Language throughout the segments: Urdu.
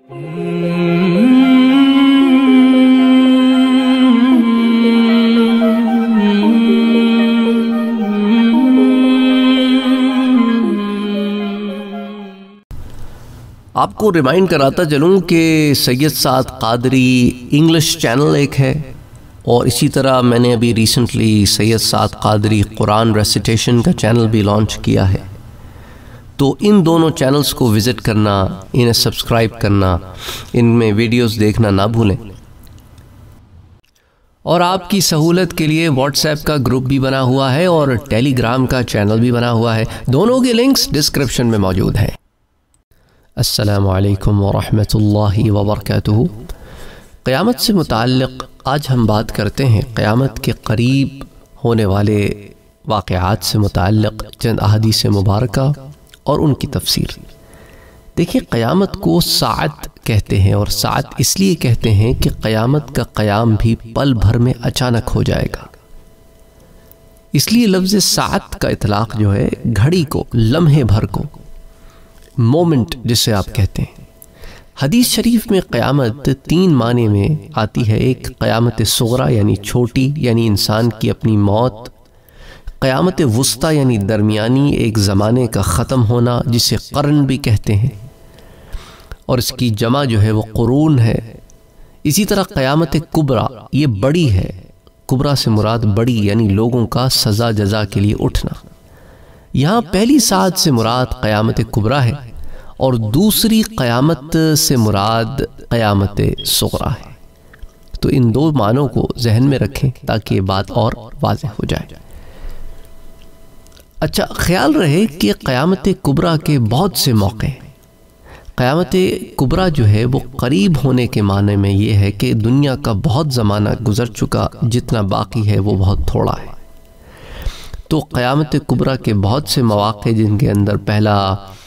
آپ کو ریمائنڈ کراتا چلوں کہ سید سعد قادری انگلش چینل ایک ہے، اور اسی طرح میں نے ابھی ریسنٹلی سید سعد قادری قرآن ریسیٹیشن کا چینل بھی لانچ کیا ہے۔ تو ان دونوں چینلز کو وزٹ کرنا، انہیں سبسکرائب کرنا، ان میں ویڈیوز دیکھنا نہ بھولیں۔ اور آپ کی سہولت کے لیے واٹس ایپ کا گروپ بھی بنا ہوا ہے اور ٹیلی گرام کا چینل بھی بنا ہوا ہے، دونوں کے لنکس ڈسکرپشن میں موجود ہیں۔ السلام علیکم ورحمۃ اللہ وبرکاتہ۔ قیامت سے متعلق آج ہم بات کرتے ہیں قیامت کے قریب ہونے والے واقعات سے متعلق چند احادیث مبارکہ اور ان کی تفسیر۔ دیکھیں، قیامت کو ساعت کہتے ہیں، اور ساعت اس لیے کہتے ہیں کہ قیامت کا قیام بھی پل بھر میں اچانک ہو جائے گا، اس لیے لفظ ساعت کا اطلاق جو ہے گھڑی کو، لمحے بھر کو، مومنٹ جسے آپ کہتے ہیں۔ حدیث شریف میں قیامت تین معنی میں آتی ہے۔ ایک قیامت صغریٰ یعنی چھوٹی، یعنی انسان کی اپنی موت۔ قیامت وسطیٰ یعنی درمیانی، ایک زمانے کا ختم ہونا جسے قرن بھی کہتے ہیں، اور اس کی جمع جو ہے وہ قرون ہے۔ اسی طرح قیامت کبریٰ، یہ بڑی ہے، کبریٰ سے مراد بڑی، یعنی لوگوں کا سزا جزا کے لیے اٹھنا۔ یہاں پہلی ساعت سے مراد قیامت کبریٰ ہے، اور دوسری قیامت سے مراد قیامت صغریٰ ہے۔ تو ان دو معنوں کو ذہن میں رکھیں تاکہ یہ بات اور واضح ہو جائے۔ اچھا، خیال رہے کہ قیامت کبریٰ کے بہت سے موقع ہیں۔ قیامت کبریٰ جو ہے وہ قریب ہونے کے معنی میں یہ ہے کہ دنیا کا بہت زمانہ گزر چکا، جتنا باقی ہے وہ بہت تھوڑا ہے۔ تو قیامت کبریٰ کے بہت سے مواقع، جن کے اندر پہلا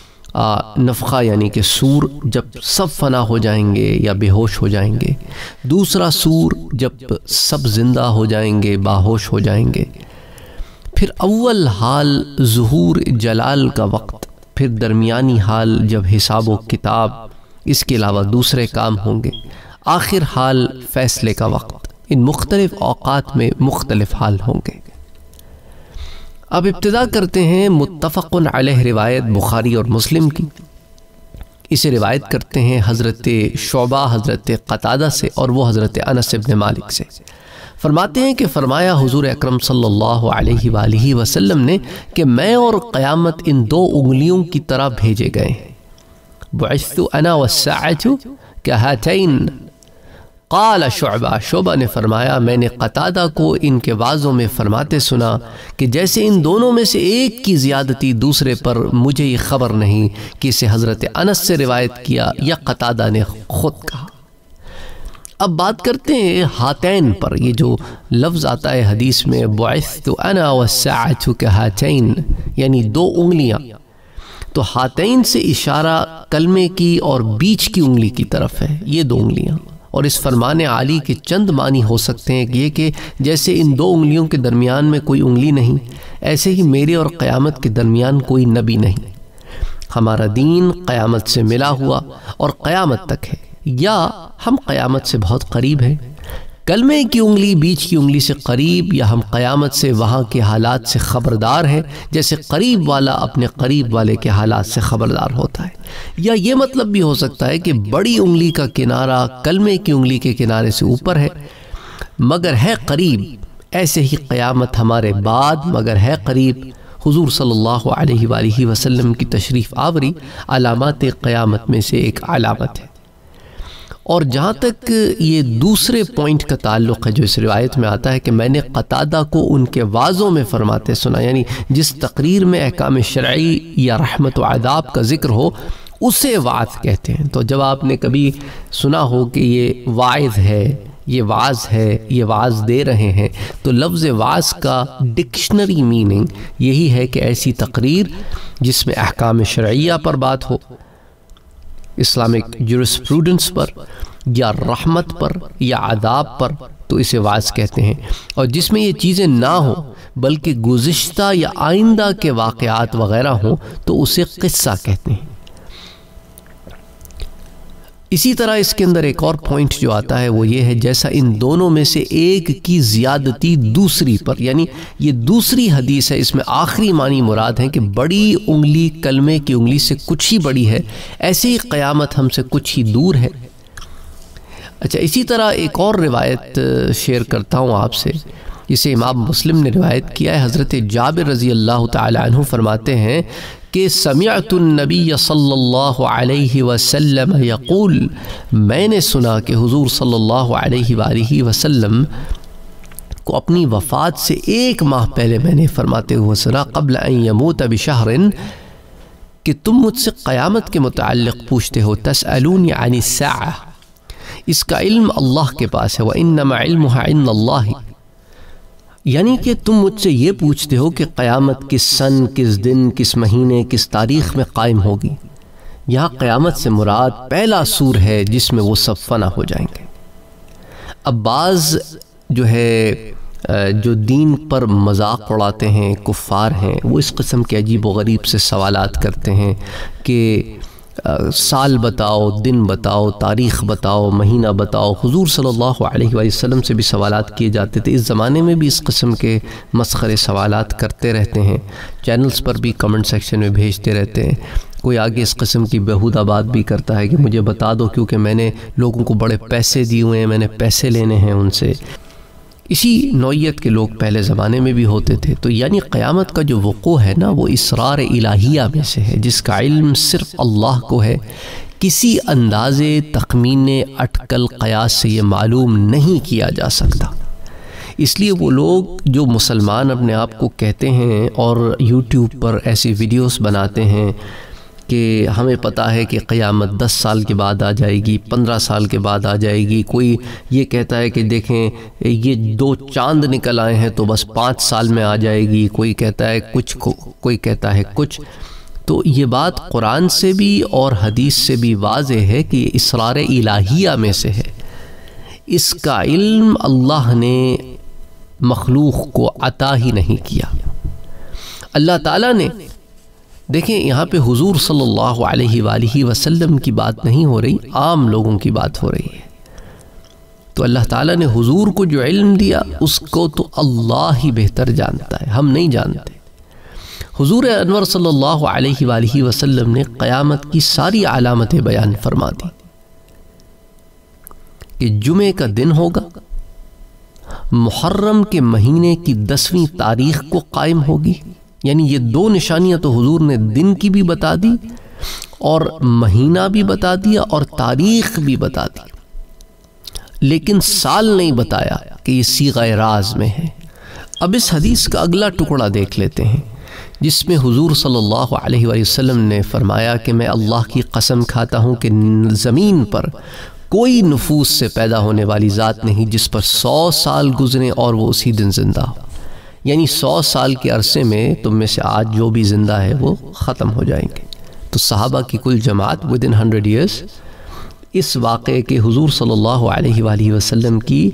نفخہ یعنی کہ سور، جب سب فنا ہو جائیں گے یا بے ہوش ہو جائیں گے۔ دوسرا سور، جب سب زندہ ہو جائیں گے، باہوش ہو جائیں گے۔ پھر اول حال ظہور جلال کا وقت، پھر درمیانی حال جب حساب و کتاب، اس کے علاوہ دوسرے کام ہوں گے۔ آخر حال فیصلے کا وقت۔ ان مختلف اوقات میں مختلف حال ہوں گے۔ اب ابتدا کرتے ہیں متفق علیہ روایت بخاری اور مسلم کی۔ اسے روایت کرتے ہیں حضرت شعبہ حضرت قتادہ سے، اور وہ حضرت انس بن مالک سے۔ فرماتے ہیں کہ فرمایا حضور اکرم صلی اللہ علیہ وآلہ وسلم نے کہ میں اور قیامت ان دو انگلیوں کی طرح بھیجے گئے ہیں۔ بعثت انا والساعۃ کہاتین۔ قال شعبہ نے فرمایا میں نے قتادہ کو ان کے وعظوں میں فرماتے سنا کہ جیسے ان دونوں میں سے ایک کی زیادتی دوسرے پر مجھے یہ خبر نہیں کہ اسے حضرت انس سے روایت کیا یا قتادہ نے خود کہا۔ اب بات کرتے ہیں ہاتین پر۔ یہ جو لفظ آتا ہے حدیث میں بعثت انا والساعۃ کہاتین، یعنی دو انگلیاں، تو ہاتین سے اشارہ کلمے کی اور بیچ کی انگلی کی طرف ہے، یہ دو انگلیاں۔ اور اس فرمان عالی کے چند معنی ہو سکتے ہیں، یہ کہ جیسے ان دو انگلیوں کے درمیان میں کوئی انگلی نہیں، ایسے ہی میرے اور قیامت کے درمیان کوئی نبی نہیں۔ ہمارا دین قیامت سے ملا ہوا اور قیامت تک ہے، یا ہم قیامت سے بہت قریب ہیں۔ کلمے کی انگلی بیچ کی انگلی سے قریب، یا ہم قیامت سے وہاں کے حالات سے خبردار ہیں، جیسے قریب والا اپنے قریب والے کے حالات سے خبردار ہوتا ہے۔ یا یہ مطلب بھی ہو سکتا ہے کہ بڑی انگلی کا کنارہ کلمے کی انگلی کے کنارے سے اوپر ہے، مگر ہے قریب۔ ایسے ہی قیامت ہمارے بعد مگر ہے قریب۔ حضور صلی اللہ علیہ وآلہ وسلم کی تشریف آوری علامات قیامت میں سے ایک علامت ہے۔ اور جہاں تک یہ دوسرے پوائنٹ کا تعلق ہے جو اس روایت میں آتا ہے کہ میں نے قتادہ کو ان کے وعظوں میں فرماتے سنا، یعنی جس تقریر میں احکام شرعی یا رحمت و عذاب کا ذکر ہو اسے وعظ کہتے ہیں۔ تو جب آپ نے کبھی سنا ہو کہ یہ واعظ ہے، یہ وعظ ہے، یہ وعظ دے رہے ہیں، تو لفظ وعظ کا ڈکشنری میننگ یہی ہے کہ ایسی تقریر جس میں احکام شرعیہ پر بات ہو، اسلامک جورسپروڈنس پر، یا رحمت پر، یا عذاب پر، تو اسے وعظ کہتے ہیں۔ اور جس میں یہ چیزیں نہ ہوں بلکہ گزشتہ یا آئندہ کے واقعات وغیرہ ہوں تو اسے قصہ کہتے ہیں۔ اسی طرح اس کے اندر ایک اور پوائنٹ جو آتا ہے وہ یہ ہے، جیسا ان دونوں میں سے ایک کی زیادتی دوسری پر، یعنی یہ دوسری حدیث ہے، اس میں آخری معنی مراد ہے کہ بڑی انگلی کلمے کی انگلی سے کچھ ہی بڑی ہے، ایسے ہی قیامت ہم سے کچھ ہی دور ہے۔ اچھا، اسی طرح ایک اور روایت شیئر کرتا ہوں آپ سے، جسے امام مسلم نے روایت کیا ہے۔ حضرت جابر رضی اللہ تعالی عنہ فرماتے ہیں کہ سمعت النبی صلی اللہ علیہ وسلم یقول، میں نے سنا کہ حضور صلی اللہ علیہ وآلہ وسلم کو اپنی وفات سے 1 ماہ پہلے میں نے فرماتے ہوئے سنا، قبل ان یموت بشہر، کہ تم مجھ سے قیامت کے متعلق پوچھتے ہو، تسألونی عن الساعہ، اس کا علم اللہ کے پاس ہے، وَإِنَّمَا عِلْمُهَا عِنْدَ اللَّهِ، یعنی کہ تم مجھ سے یہ پوچھتے ہو کہ قیامت کس سن، کس دن، کس مہینے، کس تاریخ میں قائم ہوگی۔ یہاں قیامت سے مراد پہلا سور ہے جس میں وہ سب فنا ہو جائیں گے۔ اب بعض جو دین پر مذاق اڑاتے ہیں، کفار ہیں، وہ اس قسم کے عجیب و غریب سے سوالات کرتے ہیں کہ سال بتاؤ، دن بتاؤ، تاریخ بتاؤ، مہینہ بتاؤ۔ حضور صلی اللہ علیہ وآلہ وسلم سے بھی سوالات کیے جاتے تھے، اس زمانے میں بھی اس قسم کے مسخرے سوالات کرتے رہتے ہیں، چینلز پر بھی کمنٹ سیکشن میں بھیجتے رہتے ہیں۔ کوئی آگے اس قسم کی بیہودہ بات بھی کرتا ہے کہ مجھے بتا دو کیونکہ میں نے لوگوں کو بڑے پیسے دیے ہوئے ہیں، میں نے پیسے لینے ہیں ان سے۔ اسی نوعیت کے لوگ پہلے زمانے میں بھی ہوتے تھے۔ تو یعنی قیامت کا جو وقوع ہے نا، وہ اسرار الہیہ میں سے ہے، جس کا علم صرف اللہ کو ہے، کسی اندازے، تخمینے، اٹکل، قیاس سے یہ معلوم نہیں کیا جا سکتا۔ اس لیے وہ لوگ جو مسلمان اپنے آپ کو کہتے ہیں اور یوٹیوب پر ایسی ویڈیوز بناتے ہیں کہ ہمیں پتہ ہے کہ قیامت 10 سال کے بعد آ جائے گی، 15 سال کے بعد آ جائے گی، کوئی یہ کہتا ہے کہ دیکھیں یہ 2 چاند نکل آئے ہیں تو بس 5 سال میں آ جائے گی، کوئی کہتا ہے کچھ، کوئی کہتا ہے کچھ۔ تو یہ بات قرآن سے بھی اور حدیث سے بھی واضح ہے کہ یہ اسرار الہیہ میں سے ہے، اس کا علم اللہ نے مخلوق کو عطا ہی نہیں کیا۔ اللہ تعالیٰ نے، دیکھیں یہاں پہ حضور صلی اللہ علیہ وآلہ وسلم کی بات نہیں ہو رہی، عام لوگوں کی بات ہو رہی ہے۔ تو اللہ تعالیٰ نے حضور کو جو علم دیا اس کو تو اللہ ہی بہتر جانتا ہے، ہم نہیں جانتے۔ حضور انور صلی اللہ علیہ وآلہ وسلم نے قیامت کی ساری علامتیں بیان فرما دی کہ جمعے کا دن ہوگا، محرم کے مہینے کی 10ویں تاریخ کو قائم ہوگی، یعنی یہ 2 نشانیاں تو حضور نے دن کی بھی بتا دی اور مہینہ بھی بتا دیا اور تاریخ بھی بتا دی، لیکن سال نہیں بتایا کہ یہ صیغہ راز میں ہے۔ اب اس حدیث کا اگلا ٹکڑا دیکھ لیتے ہیں جس میں حضور صلی اللہ علیہ وآلہ وسلم نے فرمایا کہ میں اللہ کی قسم کھاتا ہوں کہ زمین پر کوئی نفوس سے پیدا ہونے والی ذات نہیں جس پر 100 سال گزرے اور وہ اسی دن زندہ ہو، یعنی 100 سال کے عرصے میں تم میں سے آج جو بھی زندہ ہے وہ ختم ہو جائیں گے۔ تو صحابہ کی کل جماعت within 100 years اس واقعے کے حضور صلی اللہ علیہ وآلہ وسلم کی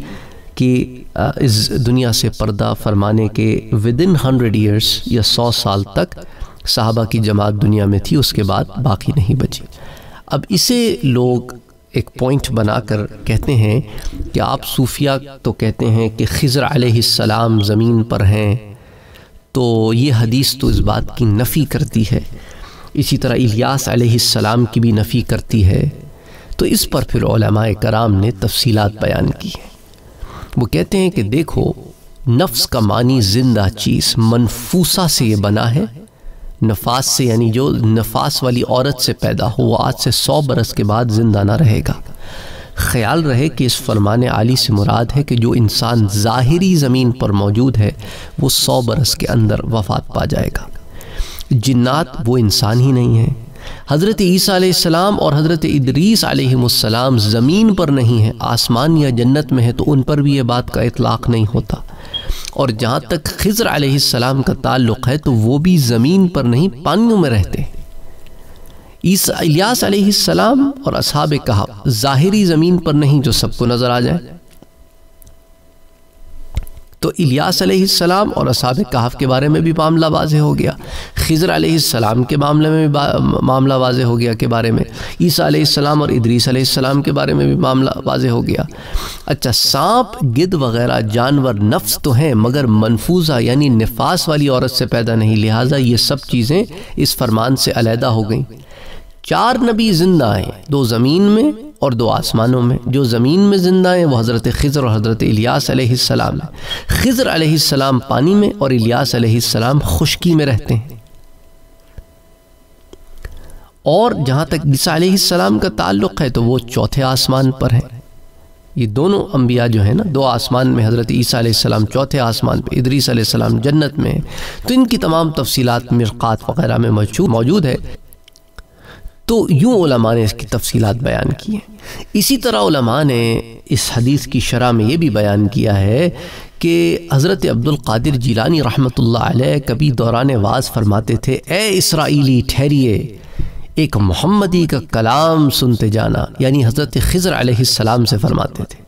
اس دنیا سے پردہ فرمانے کے within 100 years یا 100 سال تک صحابہ کی جماعت دنیا میں تھی، اس کے بعد باقی نہیں بچی۔ اب اسے لوگ ایک پوائنٹ بنا کر کہتے ہیں کہ آپ صوفیہ تو کہتے ہیں کہ خضر علیہ السلام زمین پر ہیں، تو یہ حدیث تو اس بات کی نفی کرتی ہے، اسی طرح الیاس علیہ السلام کی بھی نفی کرتی ہے۔ تو اس پر پھر علماء کرام نے تفصیلات بیان کی ہیں۔ وہ کہتے ہیں کہ دیکھو، نفس کا معنی زندہ چیز، منفوسہ سے یہ بنا ہے، نفاس سے، یعنی جو نفاس والی عورت سے پیدا ہو وہ آج سے 100 برس کے بعد زندہ نہ رہے گا۔ خیال رہے کہ اس فرمان عالی سے مراد ہے کہ جو انسان ظاہری زمین پر موجود ہے وہ 100 برس کے اندر وفات پا جائے گا۔ جنات وہ انسان ہی نہیں ہیں۔ حضرت عیسیٰ علیہ السلام اور حضرت ادریس علیہ السلام زمین پر نہیں ہیں، آسمان یا جنت میں ہے، تو ان پر بھی یہ بات کا اطلاق نہیں ہوتا۔ اور جہاں تک خضر علیہ السلام کا تعلق ہے تو وہ بھی زمین پر نہیں، پانیوں میں رہتے ہیں۔ الیاس علیہ السلام اور اصحاب کہف ظاہری زمین پر نہیں جو سب کو نظر آ جائے۔ تو الیاس علیہ السلام اور اصحاب کہف کے بارے میں بھی معاملہ واضح ہو گیا، خضر علیہ السلام کے معاملے میں بھی معاملہ واضح ہو گیا کے بارے میں، عیسیٰ علیہ السلام اور ادریس علیہ السلام کے بارے میں بھی معاملہ واضح ہو گیا۔ اچھا، سانپ، گدھ وغیرہ جانور نفس تو ہیں مگر منفوذہ یعنی نفاس والی عورت سے پیدا نہیں، لہٰذا یہ سب چیزیں اس فرمان سے علیحدہ ہو گئیں۔ 4 نبی زندہ ہیں، 2 زمین میں اور 2 آسمانوں میں۔ جو زمین میں زندہ ہیں وہ حضرت خضر اور حضرت الیاس علیہ السلام ہیں۔ خضر علیہ السلام پانی میں اور الیاس علیہ السلام خشکی میں رہتے ہیں۔ اور جہاں تک عیسیٰ علیہ السلام کا تعلق ہے تو وہ 4تھے آسمان پر ہیں۔ یہ دونوں انبیاء جو ہیں نا، 2 آسمان میں حضرت عیسیٰ علیہ السلام 4تھے آسمان پہ، ادریس علیہ السلام جنت میں، تو ان کی تمام تفصیلات مرقات وغیرہ میں موجود ہے۔ تو یوں علماء نے اس کی تفصیلات بیان کی ہیں۔ اسی طرح علماء نے اس حدیث کی شرح میں یہ بھی بیان کیا ہے کہ حضرت عبد القادر جیلانی رحمۃ اللہ علیہ کبھی دوران وعظ فرماتے تھے، اے اسرائیلی ٹھہریے، ایک محمدی کا کلام سنتے جانا، یعنی حضرت خضر علیہ السلام سے فرماتے تھے۔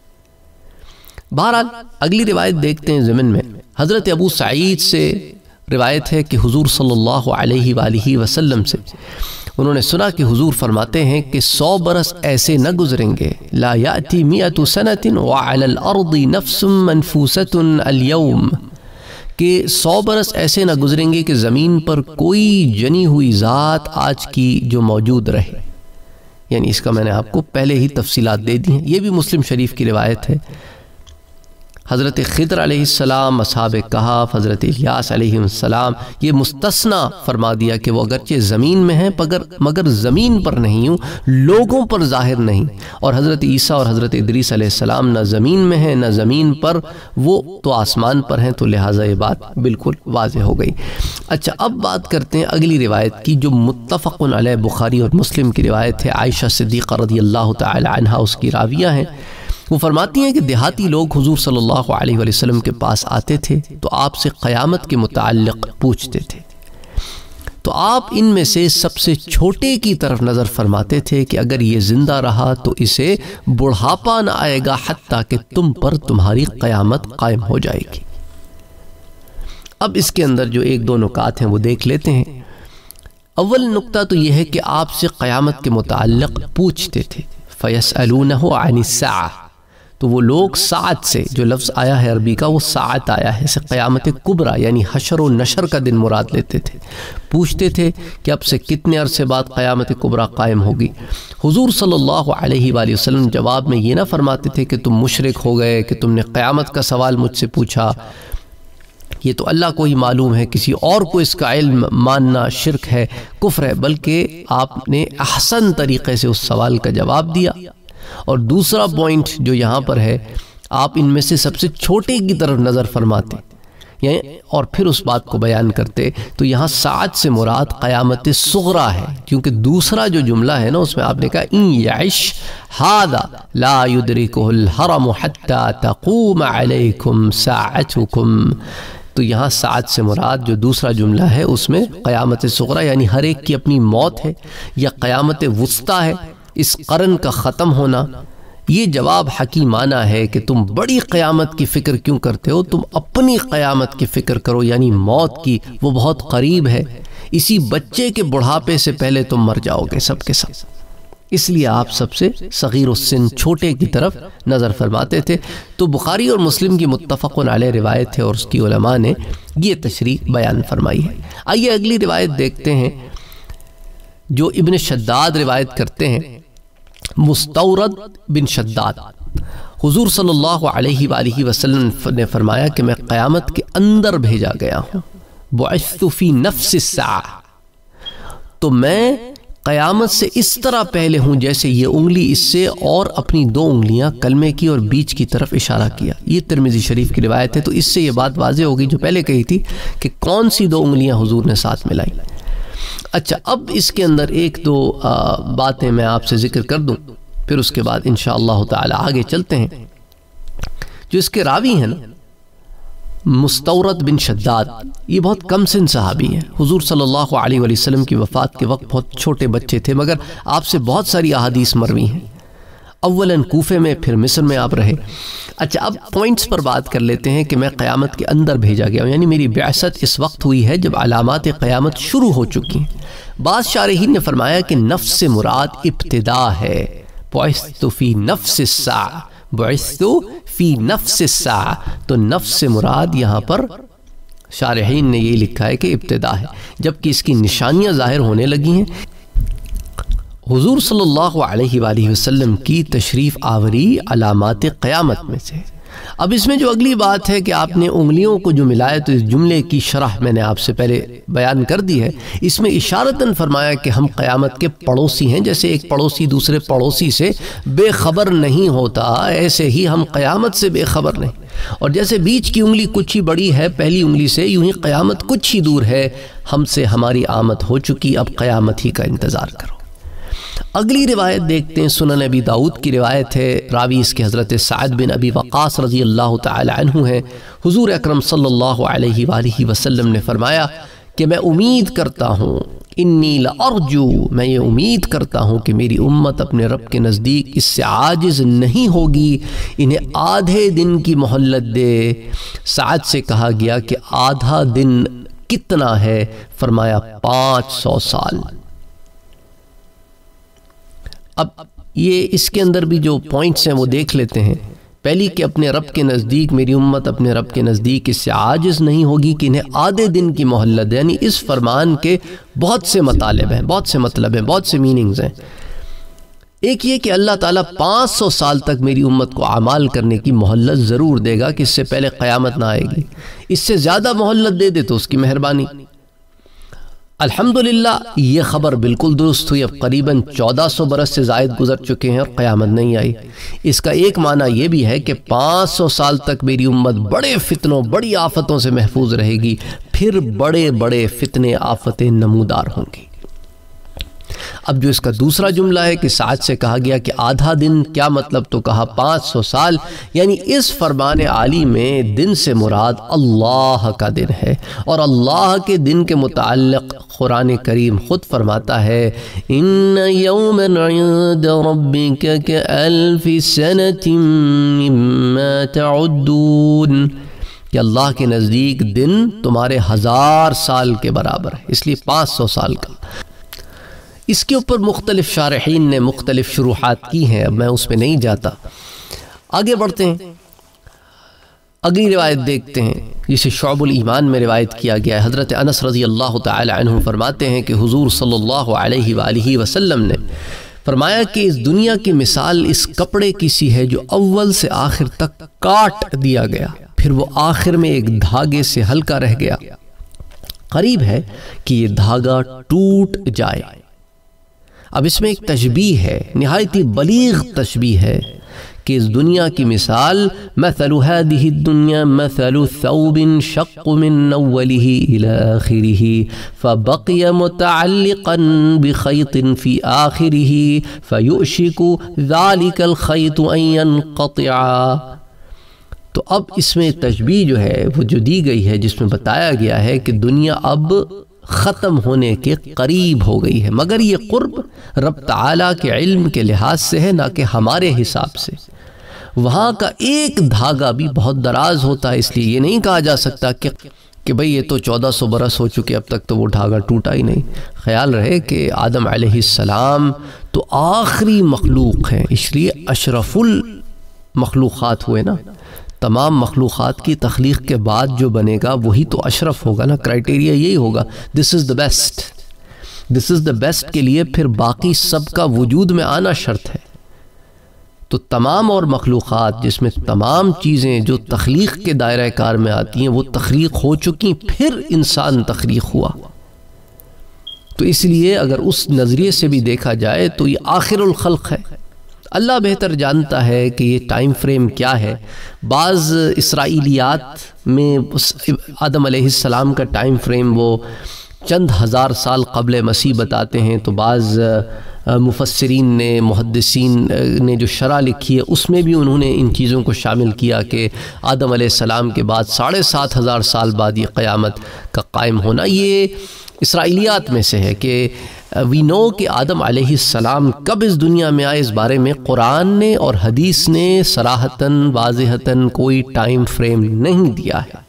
بہرحال اگلی روایت دیکھتے ہیں ضمن میں۔ حضرت ابو سعید سے روایت ہے کہ حضور صلی اللہ علیہ وآلہ وسلم سے انہوں نے سنا کہ حضور فرماتے ہیں کہ 100 برس ایسے نہ گزریں گے، لا یأتی 100 سنۃ وعلی الارض نفس منفوسۃ اليوم، کہ 100 برس ایسے نہ گزریں گے کہ زمین پر کوئی جنی ہوئی ذات آج کی جو موجود رہے۔ یعنی اس کا میں نے آپ کو پہلے ہی تفصیلات دے دی ہیں، یہ بھی مسلم شریف کی روایت ہے۔ حضرت خضر علیہ السلام، اصحاب کہف، حضرت الیاس علیہ السلام، یہ مستثنیٰ فرما دیا کہ وہ اگرچہ زمین میں ہیں مگر زمین پر نہیں ہوں، لوگوں پر ظاہر نہیں۔ اور حضرت عیسیٰ اور حضرت ادریس علیہ السلام نہ زمین میں ہیں نہ زمین پر، وہ تو آسمان پر ہیں، تو لہٰذا یہ بات بالکل واضح ہو گئی۔ اچھا، اب بات کرتے ہیں اگلی روایت کی جو متفق علیہ بخاری اور مسلم کی روایت ہے۔ عائشہ صدیقہ رضی اللہ تعالی عنہا اس کی راویہ ہیں۔ وہ فرماتی ہیں کہ دیہاتی لوگ حضور صلی اللہ علیہ وسلم کے پاس آتے تھے تو آپ سے قیامت کے متعلق پوچھتے تھے، تو آپ ان میں سے سب سے چھوٹے کی طرف نظر فرماتے تھے کہ اگر یہ زندہ رہا تو اسے بڑھاپا نہ آئے گا حتیٰ کہ تم پر تمہاری قیامت قائم ہو جائے گی۔ اب اس کے اندر جو 1-2 نکات ہیں وہ دیکھ لیتے ہیں۔ اول نکتہ تو یہ ہے کہ آپ سے قیامت کے متعلق پوچھتے تھے، فَيَسْأَلُونَهُ عَنِ السَّاعَةِ، تو وہ لوگ ساعت سے، جو لفظ آیا ہے عربی کا وہ ساعت آیا ہے، اسے قیامت کبریٰ یعنی حشر و نشر کا دن مراد لیتے تھے۔ پوچھتے تھے کہ اب سے کتنے عرصے بعد قیامت کبریٰ قائم ہوگی۔ حضور صلی اللہ علیہ وآلہ وسلم جواب میں یہ نہ فرماتے تھے کہ تم مشرک ہو گئے کہ تم نے قیامت کا سوال مجھ سے پوچھا، یہ تو اللہ کو ہی معلوم ہے، کسی اور کو اس کا علم ماننا شرک ہے، کفر ہے، بلکہ آپ نے احسن طریقے سے اس سوال کا جواب دیا۔ اور دوسرا پوائنٹ جو یہاں پر ہے، آپ ان میں سے سب سے چھوٹے کی طرف نظر فرماتے اور پھر اس بات کو بیان کرتے، تو یہاں ساعت سے مراد قیامت صغریٰ ہے، کیونکہ دوسرا جو جملہ ہے نا اس میں آپ نے کہا ان یعش ھذا لا یدرکہ الحرم حتی تقوم علیکم ساعتکم، تو یہاں ساعت سے مراد جو دوسرا جملہ ہے اس میں قیامت صغریٰ یعنی ہر ایک کی اپنی موت ہے، یا قیامت وسطیٰ ہے، اس قرن کا ختم ہونا۔ یہ جواب حکیمانہ ہے کہ تم بڑی قیامت کی فکر کیوں کرتے ہو، تم اپنی قیامت کی فکر کرو، یعنی موت کی، وہ بہت قریب ہے، اسی بچے کے بڑھاپے سے پہلے تم مر جاؤ گے سب کے سب، اس لیے آپ سب سے صغیر السن چھوٹے کی طرف نظر فرماتے تھے۔ تو بخاری اور مسلم کی متفق علیہ روایت ہے اور اس کی علماء نے یہ تشریح بیان فرمائی ہے۔ آئیے اگلی روایت دیکھتے ہیں جو ابن شداد روایت کرتے ہیں، مستورد بن شداد، حضور صلی اللہ علیہ وآلہ وسلم نے فرمایا کہ میں قیامت کے اندر بھیجا گیا ہوں، بعثت فی نفس الساعہ، تو میں قیامت سے اس طرح پہلے ہوں جیسے یہ انگلی اس سے اور اپنی 2 انگلیاں کلمے کی اور بیچ کی طرف اشارہ کیا۔ یہ ترمذی شریف کی روایت ہے، تو اس سے یہ بات واضح ہوگی جو پہلے کہی تھی کہ کون سی 2 انگلیاں حضور نے ساتھ ملائی۔ اچھا، اب اس کے اندر 1-2 باتیں میں آپ سے ذکر کر دوں، پھر اس کے بعد انشاءاللہ تعالی آگے چلتے ہیں۔ جو اس کے راوی ہیں نا، مستورد بن شداد، یہ بہت کم سن صحابی ہیں، حضور صلی اللہ علیہ وسلم کی وفات کے وقت بہت چھوٹے بچے تھے، مگر آپ سے بہت ساری احادیث مروی ہیں۔ اولاً کوفے میں، پھر مصر میں آپ رہے۔ اچھا، اب پوائنٹس پر بات کر لیتے ہیں کہ میں قیامت کے اندر بھیجا گیا ہوں، یعنی میری بعثت اس وقت ہوئی ہے جب علامات قیامت شروع ہو چکی ہیں۔ بعض شارحین نے فرمایا کہ نفس سے مراد ابتدا ہے، بعثت فی نفس الساعہ، بعثت فی نفس الساعہ، تو نفس سے مراد یہاں پر شارحین نے یہ لکھا ہے کہ ابتدا ہے، جبکہ اس کی نشانیاں ظاہر ہونے لگی ہیں۔ حضور صلی اللہ علیہ وآلہ وسلم کی تشریف آوری علامات قیامت میں سے۔ اب اس میں جو اگلی بات ہے کہ آپ نے انگلیوں کو جو ملایا، تو اس جملے کی شرح میں نے آپ سے پہلے بیان کر دی ہے۔ اس میں اشارتاً فرمایا کہ ہم قیامت کے پڑوسی ہیں، جیسے ایک پڑوسی دوسرے پڑوسی سے بے خبر نہیں ہوتا، ایسے ہی ہم قیامت سے بے خبر نہیں۔ اور جیسے بیچ کی انگلی کچھ ہی بڑی ہے پہلی انگلی سے، یوں ہی قیامت کچھ ہی دور ہے ہم سے، ہماری آمد ہو چکی، اب قیامت ہی کا انتظار کرو۔ اگلی روایت دیکھتے ہیں، سنن ابی داؤد کی روایت ہے، راوی اس کے حضرت سعد بن ابی وقاص رضی اللہ تعالی عنہ ہے۔ حضور اکرم صلی اللہ علیہ وآلہ وسلم نے فرمایا کہ میں امید کرتا ہوں، انی لارجو، میں یہ امید کرتا ہوں کہ میری امت اپنے رب کے نزدیک اس سے عاجز نہیں ہوگی، انہیں آدھے دن کی مہلت دے۔ سعد سے کہا گیا کہ آدھا دن کتنا ہے؟ فرمایا 500 سال۔ اب یہ اس کے اندر بھی جو پوائنٹس ہیں وہ دیکھ لیتے ہیں۔ پہلی کہ اپنے رب کے نزدیک، میری امت اپنے رب کے نزدیک اس سے عاجز نہیں ہوگی کہ انہیں آدھے دن کی مہلت، یعنی اس فرمان کے بہت سے مطالب ہیں، بہت سے مطلب ہیں، بہت سے میننگز ہیں۔ ایک یہ کہ اللہ تعالیٰ 500 سال تک میری امت کو اعمال کرنے کی مہلت ضرور دے گا کہ اس سے پہلے قیامت نہ آئے گی۔ اس سے زیادہ مہلت دے دے تو اس کی مہربانی۔ الحمدللہ یہ خبر بالکل درست ہوئی، اب قریباً 1400 برس سے زائد گزر چکے ہیں اور قیامت نہیں آئی۔ اس کا ایک معنی یہ بھی ہے کہ 500 سال تک میری امت بڑے فتنوں، بڑی آفتوں سے محفوظ رہے گی، پھر بڑے بڑے فتنے، آفتیں نمودار ہوں گی۔ اب جو اس کا دوسرا جملہ ہے کہ سعد سے کہا گیا کہ آدھا دن، کیا مطلب؟ تو کہا 500 سال، یعنی اس فرمان عالی میں دن سے مراد اللہ کا دن ہے، اور اللہ کے دن کے متعلق قرآن کریم خود فرماتا ہے ان یوما عند ربک کالف سنۃ مما تعدون، کہ اللہ کے نزدیک دن تمہارے 1000 سال کے برابر ہے، اس لیے 500 سال کا۔ اس کے اوپر مختلف شارحین نے مختلف شروحات کی ہیں، اب میں اس میں نہیں جاتا۔ آگے بڑھتے ہیں، اگلی روایت دیکھتے ہیں جسے شعب الایمان میں روایت کیا گیا ہے۔ حضرت انس رضی اللہ تعالی عنہ فرماتے ہیں کہ حضور صلی اللہ علیہ وآلہ وسلم نے فرمایا کہ اس دنیا کی مثال اس کپڑے کی سی ہے جو اول سے آخر تک کاٹ دیا گیا، پھر وہ آخر میں ایک دھاگے سے ہلکا رہ گیا، قریب ہے کہ یہ دھاگا ٹوٹ جائے۔ اب اس میں ایک تشبیہ ہے، نہایت ہی بلیغ تشبیہ ہے کہ اس دنیا کی مثال مثل هذه الدنيا مثل ثوب شق من اوله الى آخره فبقي متعلقا بخيط في آخره فيؤشك ذلك الخيط ان ينقطع۔ تو اب اس میں تشبیہ جو ہے وہ جو دی گئی ہے، جس میں بتایا گیا ہے کہ دنیا اب ختم ہونے کے قریب ہو گئی ہے، مگر یہ قرب رب تعالیٰ کے علم کے لحاظ سے ہے، نہ کہ ہمارے حساب سے۔ وہاں کا ایک دھاگا بھی بہت دراز ہوتا ہے، اس لیے یہ نہیں کہا جا سکتا کہ بھئی یہ تو 1400 برس ہو چکے، اب تک تو وہ دھاگا ٹوٹا ہی نہیں۔ خیال رہے کہ آدم علیہ السلام تو آخری مخلوق ہیں، اس لیے اشرف المخلوقات ہوئے نا۔ تمام مخلوقات کی تخلیق کے بعد جو بنے گا وہی تو اشرف ہوگا نا، کرائٹیریا یہی ہوگا، دس از the best, this is the best کے لیے پھر باقی سب کا وجود میں آنا شرط ہے۔ تو تمام اور مخلوقات جس میں تمام چیزیں جو تخلیق کے دائرہ کار میں آتی ہیں وہ تخلیق ہو چکی، پھر انسان تخلیق ہوا۔ تو اس لیے اگر اس نظریے سے بھی دیکھا جائے تو یہ آخر الخلق ہے۔ اللہ بہتر جانتا ہے کہ یہ ٹائم فریم کیا ہے۔ بعض اسرائیلیات میں آدم علیہ السلام کا ٹائم فریم وہ چند ہزار سال قبل مسیح بتاتے ہیں، تو بعض مفسرین نے، محدثین نے جو شرح لکھی ہے اس میں بھی انہوں نے ان چیزوں کو شامل کیا کہ آدم علیہ السلام کے بعد 7500 سال بعد یہ قیامت کا قائم ہونا۔ یہ اسرائیلیات میں سے ہے کہ وی نو کہ آدم علیہ السلام کب اس دنیا میں آئے، اس بارے میں قرآن نے اور حدیث نے صراحتاً واضحتاً کوئی ٹائم فریم نہیں دیا ہے۔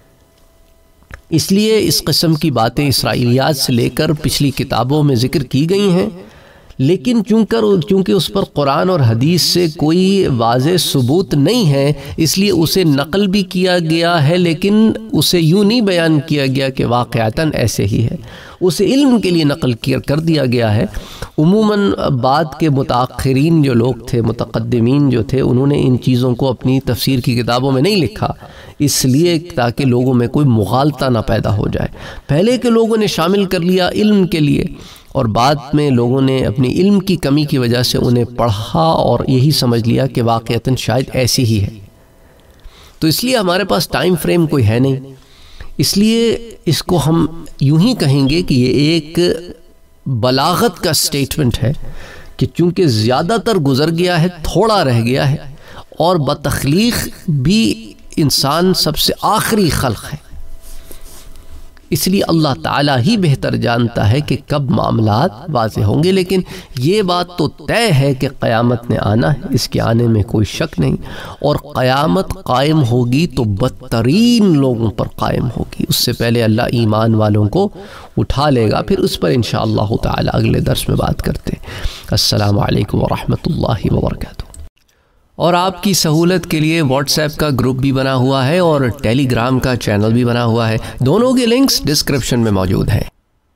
اس لیے اس قسم کی باتیں اسرائیلیات سے لے کر پچھلی کتابوں میں ذکر کی گئی ہیں، لیکن چونکہ اس پر قرآن اور حدیث سے کوئی واضح ثبوت نہیں ہے، اس لیے اسے نقل بھی کیا گیا ہے، لیکن اسے یوں نہیں بیان کیا گیا کہ واقعتاً ایسے ہی ہے، اسے علم کے لیے نقل کر دیا گیا ہے۔ عموماً بعد کے متاخرین جو لوگ تھے، متقدمین جو تھے، انہوں نے ان چیزوں کو اپنی تفسیر کی کتابوں میں نہیں لکھا، اس لیے تاکہ لوگوں میں کوئی مغالطہ نہ پیدا ہو جائے۔ پہلے کے لوگوں نے شامل کر لیا علم کے لیے، اور بعد میں لوگوں نے اپنی علم کی کمی کی وجہ سے انہیں پڑھا اور یہی سمجھ لیا کہ واقعتاً شاید ایسی ہی ہے۔ تو اس لیے ہمارے پاس ٹائم فریم کوئی ہے نہیں، اس لیے اس کو ہم یوں ہی کہیں گے کہ یہ ایک بلاغت کا سٹیٹمنٹ ہے کہ چونکہ زیادہ تر گزر گیا ہے، تھوڑا رہ گیا ہے، اور بتخلیق بھی انسان سب سے آخری خلق ہے، اس لیے اللہ تعالیٰ ہی بہتر جانتا ہے کہ کب معاملات واضح ہوں گے، لیکن یہ بات تو طے ہے کہ قیامت نے آنا ہے، اس کے آنے میں کوئی شک نہیں، اور قیامت قائم ہوگی تو بدترین لوگوں پر قائم ہوگی۔ اس سے پہلے اللہ ایمان والوں کو اٹھا لے گا، پھر اس پر انشاءاللہ تعالیٰ اگلے درس میں بات کرتے ہیں۔ السلام علیکم ورحمۃ اللہ وبرکاتہ۔ اور آپ کی سہولت کے لیے واٹس ایپ کا گروپ بھی بنا ہوا ہے اور ٹیلی گرام کا چینل بھی بنا ہوا ہے، دونوں کے لنکس ڈسکرپشن میں موجود ہیں۔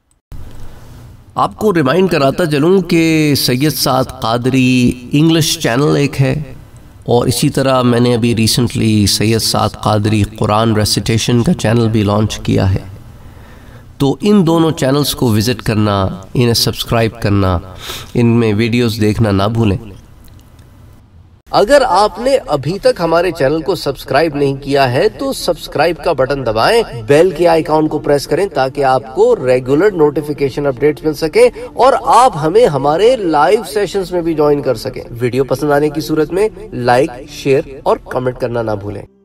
آپ کو ریمائنڈ کراتا چلوں کہ سید سعد قادری انگلش چینل ایک ہے، اور اسی طرح میں نے ابھی ریسنٹلی سید سعد قادری قرآن ریسیٹیشن کا چینل بھی لانچ کیا ہے، تو ان دونوں چینلز کو وزٹ کرنا، انہیں سبسکرائب کرنا، ان میں ویڈیوز دیکھنا نہ بھولیں۔ اگر آپ نے ابھی تک ہمارے چینل کو سبسکرائب نہیں کیا ہے تو سبسکرائب کا بٹن دبائیں، بیل کے آئیکن کو پریس کریں تاکہ آپ کو ریگولر نوٹیفیکیشن اپڈیٹس مل سکیں اور آپ ہمیں ہمارے لائیو سیشنز میں بھی جوائن کر سکیں۔ ویڈیو پسند آنے کی صورت میں لائک، شیئر اور کمنٹ کرنا نہ بھولیں۔